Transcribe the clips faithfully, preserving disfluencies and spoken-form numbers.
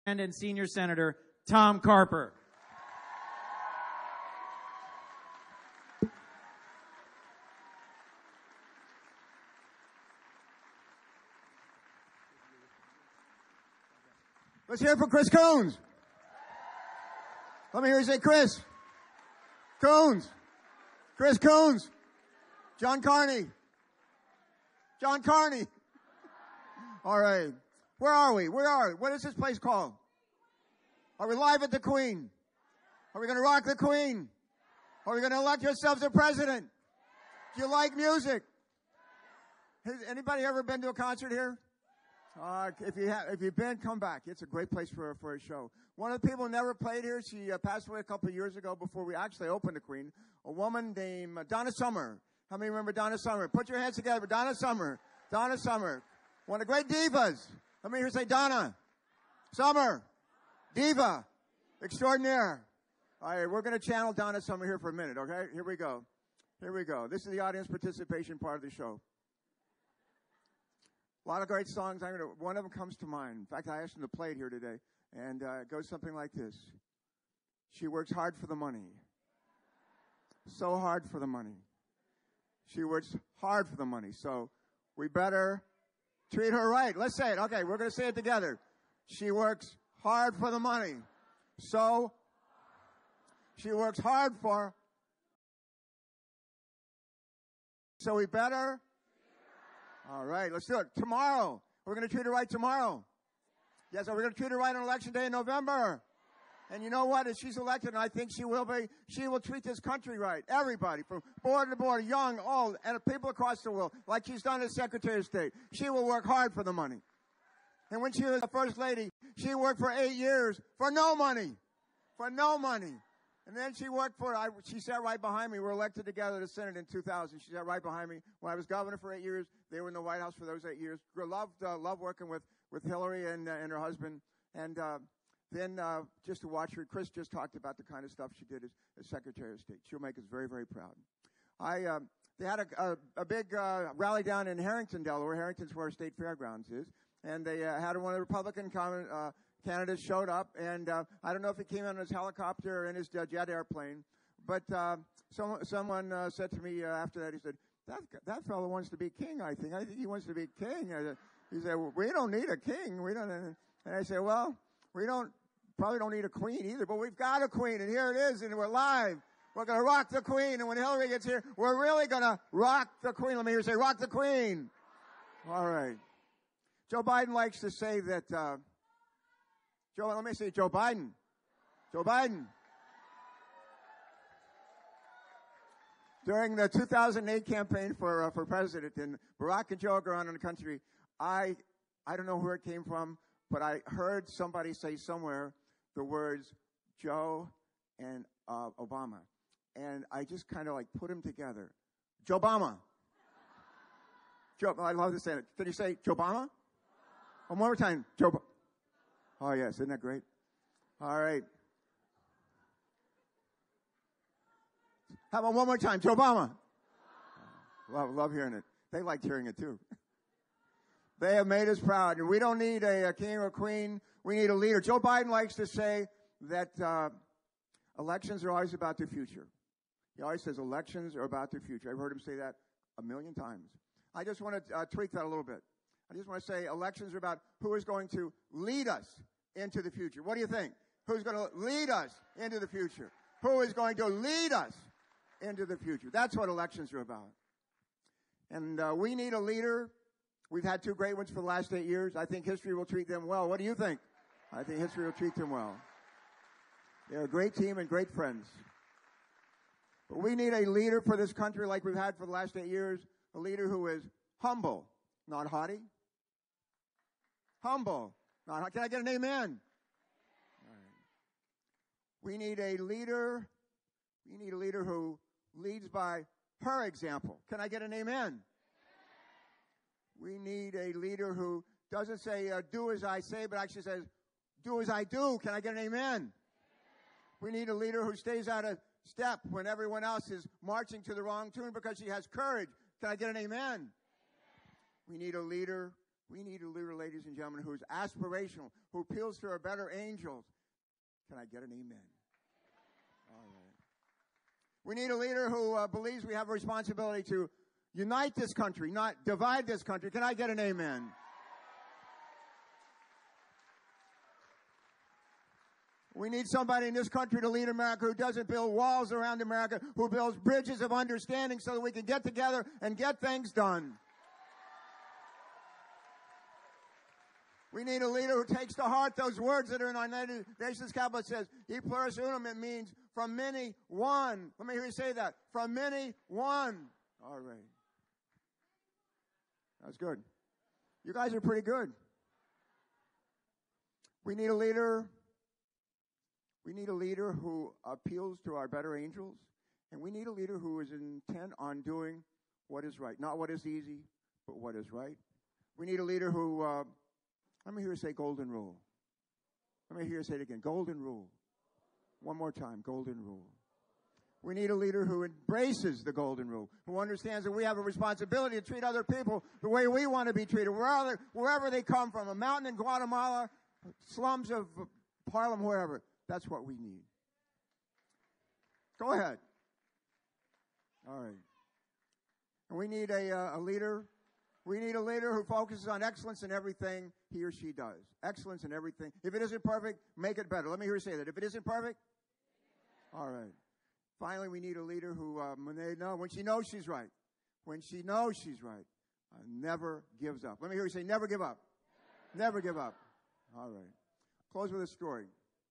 and Senior Senator Tom Carper. Let's hear it for Chris Coons. Let me hear you say Chris. Coons. Chris Coons. John Carney. John Carney. All right. Where are we? Where are we? What is this place called? Are we live at the Queen? Are we going to rock the Queen? Are we going to elect yourselves a president? Do you like music? Has anybody ever been to a concert here? Uh, if you have, if you've been, come back. It's a great place for for a show. One of the people who never played here, she uh, passed away a couple of years ago before we actually opened the Queen. A woman named uh, Donna Summer. How many remember Donna Summer? Put your hands together for Donna Summer. Donna Summer, one of the great divas. Let me hear you say Donna Summer, diva, extraordinaire. All right, we're going to channel Donna Summer here for a minute. Okay, here we go. Here we go. This is the audience participation part of the show. A lot of great songs. I'm gonna, one of them comes to mind. In fact, I asked him to play it here today, and uh, it goes something like this. She works hard for the money. So hard for the money. She works hard for the money, so we better treat her right. Let's say it. Okay, we're going to say it together. She works hard for the money. So she works hard for, so we better. All right, let's do it. Tomorrow. We're going to treat her right tomorrow. Yes, we're going to treat her right on Election Day in November. And you know what? If she's elected, and I think she will be, she will treat this country right. Everybody, from border to border, young, old, and people across the world, like she's done as Secretary of State. She will work hard for the money. And when she was the First Lady, she worked for eight years for no money. For no money. And then she worked for, I, she sat right behind me. We were elected together to the Senate in two thousand. She sat right behind me. When I was governor for eight years, they were in the White House for those eight years. Loved, uh, loved working with, with Hillary and, uh, and her husband. And uh, then uh, just to watch her, Chris just talked about the kind of stuff she did as, as Secretary of State. She'll make us very, very proud. I, uh, they had a, a, a big uh, rally down in Harrington, Delaware. Harrington's where our state fairgrounds is. And they uh, had one of the Republican com- uh, candidates showed up, and uh, I don't know if he came in his helicopter or in his uh, jet airplane, but uh, some, someone uh, said to me uh, after that, he said, that, that fellow wants to be king, I think. I think he wants to be king. I, he said, well, we don't need a king. We don't. And I said, well, we don't probably don't need a queen either, but we've got a queen, and here it is, and we're live. We're going to rock the queen, and when Hillary gets here, we're really going to rock the queen. Let me hear you say, rock the queen. All right. Joe Biden likes to say that, uh, Joe, let me say Joe Biden. Joe Biden. During the two thousand eight campaign for uh, for president, and Barack and Joe go around in the country, I I don't know where it came from, but I heard somebody say somewhere the words Joe and uh, Obama, and I just kind of like put them together. Joe Obama. Joe, I love to say it. Did you say Joe Obama? One more time, Joe. Oh, yes. Isn't that great? All right. How about one more time? Joe Obama. Love, love hearing it. They liked hearing it, too. They have made us proud. And we don't need a, a king or a queen. We need a leader. Joe Biden likes to say that uh, elections are always about the future. He always says elections are about the future. I've heard him say that a million times. I just want to uh, tweak that a little bit. I just want to say elections are about who is going to lead us into the future. What do you think? Who's going to lead us into the future? Who is going to lead us into the future? That's what elections are about. And uh, we need a leader. We've had two great ones for the last eight years. I think history will treat them well. What do you think? I think history will treat them well. They're a great team and great friends. But we need a leader for this country like we've had for the last eight years, a leader who is humble, not haughty. Humble. Not, can I get an amen? All right. We need a leader. We need a leader who leads by her example. Can I get an amen? We need a leader who doesn't say, uh, do as I say, but actually says, do as I do. Can I get an amen? We need a leader who stays out of step when everyone else is marching to the wrong tune because she has courage. Can I get an amen? We need a leader We need a leader, ladies and gentlemen, who is aspirational, who appeals to our better angels. Can I get an amen? All right. We need a leader who uh, believes we have a responsibility to unite this country, not divide this country. Can I get an amen? We need somebody in this country to lead America who doesn't build walls around America, who builds bridges of understanding so that we can get together and get things done. We need a leader who takes to heart those words that are in our United Nations Capital. It says, E pluribus unum, it means from many, one. Let me hear you say that. From many, one. All right. That's good. You guys are pretty good. We need a leader. We need a leader who appeals to our better angels. And we need a leader who is intent on doing what is right. Not what is easy, but what is right. We need a leader who, uh, let me hear you say golden rule. Let me hear you say it again. Golden rule. One more time. Golden rule. We need a leader who embraces the golden rule, who understands that we have a responsibility to treat other people the way we want to be treated, wherever, wherever they come from, a mountain in Guatemala, slums of Harlem, wherever. That's what we need. Go ahead. All right. And we need a, uh, a leader. We need a leader who focuses on excellence in everything he or she does. Excellence in everything. If it isn't perfect, make it better. Let me hear you say that. If it isn't perfect, all right. Finally, we need a leader who, um, when they know, when she knows she's right, when she knows she's right, uh, never gives up. Let me hear you say, never give up. Never, never give up. All right. Close with a story.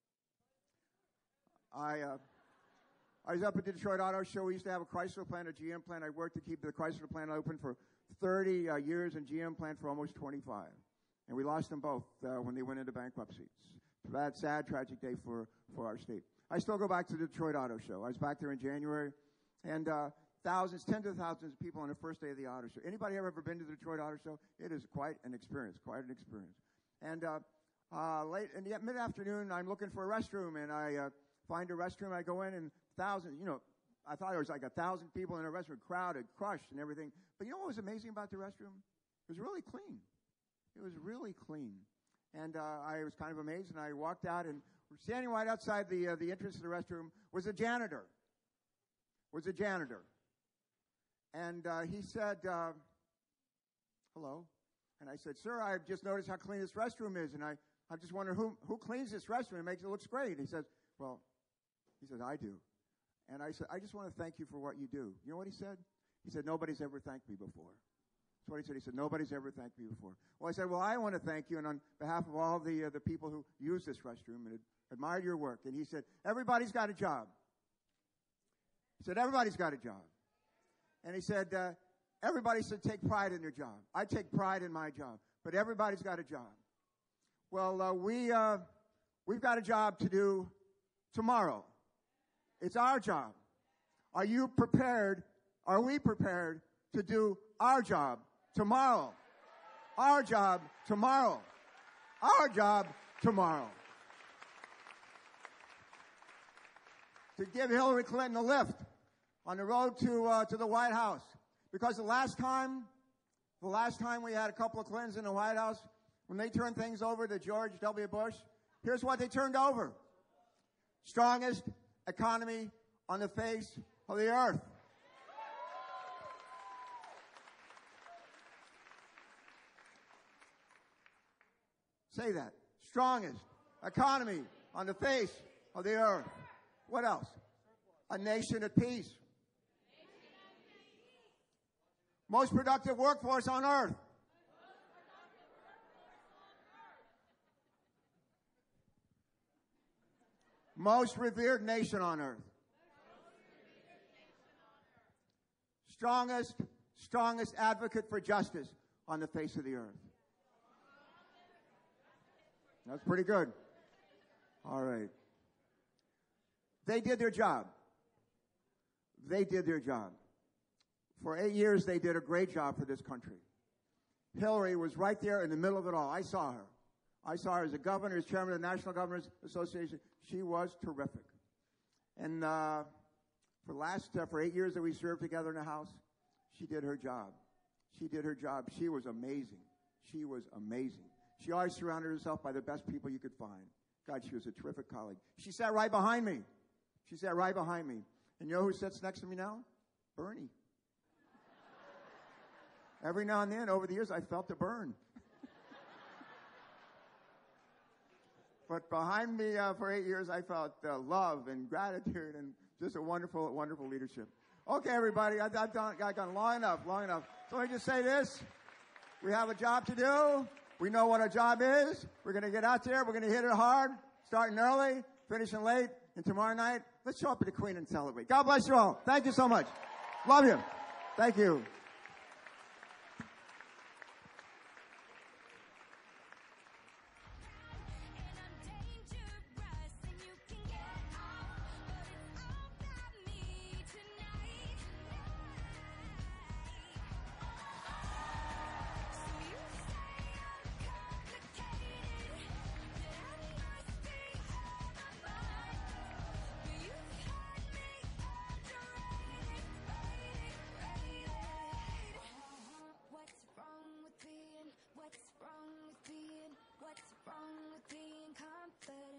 I uh, I was up at the Detroit Auto Show. We used to have a Chrysler plant, a G M plant. I worked to keep the Chrysler plant open for thirty uh, years and G M plant for almost twenty-five. And we lost them both uh, when they went into bankruptcy. It's a bad, sad, tragic day for, for our state. I still go back to the Detroit Auto Show. I was back there in January, and uh, thousands, tens of thousands of people on the first day of the auto show. Anybody ever been to the Detroit Auto Show? It is quite an experience, quite an experience. And uh, uh, late in the mid-afternoon, I'm looking for a restroom, and I uh, find a restroom. I go in, and thousands, you know, I thought there was like a thousand people in a restroom, crowded, crushed, and everything. But you know what was amazing about the restroom? It was really clean. It was really clean. And uh, I was kind of amazed, and I walked out, and standing right outside the uh, the entrance to the restroom was a janitor. Was a janitor. And uh, he said, uh, hello. And I said, sir, I've just noticed how clean this restroom is, and I, I just wonder who who cleans this restroom and makes it look great. And he says, well, he says, I do. And I said, I just want to thank you for what you do. You know what he said? He said, nobody's ever thanked me before. That's what he said. He said, nobody's ever thanked me before. Well, I said, well, I want to thank you, and on behalf of all the uh, the people who use this restroom and ad- admired your work. And he said, everybody's got a job. He said, everybody's got a job. And he said, uh, everybody should take pride in their job. I take pride in my job, but everybody's got a job. Well, uh, we, uh, we've got a job to do tomorrow. It's our job. Are you prepared? Are we prepared to do our job tomorrow? Our job tomorrow. Our job tomorrow. To give Hillary Clinton a lift on the road to uh, to the White House. Because the last time, the last time we had a couple of Clintons in the White House, when they turned things over to George W. Bush, here's what they turned over. Strongest economy on the face of the earth. Say that. Strongest economy on the face of the earth. What else? A nation at peace. Most productive workforce on earth. Most revered nation on earth. Strongest, strongest advocate for justice on the face of the earth. That's pretty good. All right. They did their job. They did their job. For eight years, they did a great job for this country. Hillary was right there in the middle of it all. I saw her. I saw her as a governor, as chairman of the National Governors Association. She was terrific. And uh, for last uh, for eight years that we served together in the House, she did her job. She did her job. She was amazing. She was amazing. She always surrounded herself by the best people you could find. God, she was a terrific colleague. She sat right behind me. She sat right behind me. And you know who sits next to me now? Bernie. Every now and then, over the years, I felt the burn. But behind me uh, for eight years, I felt uh, love and gratitude and just a wonderful, wonderful leadership. Okay, everybody, I've, I've, done, I've gone long enough, long enough. So let me just say this. We have a job to do. We know what our job is. We're going to get out there. We're going to hit it hard, starting early, finishing late. And tomorrow night, let's show up at the Queen and celebrate. God bless you all. Thank you so much. Love you. Thank you. What's wrong with being confident?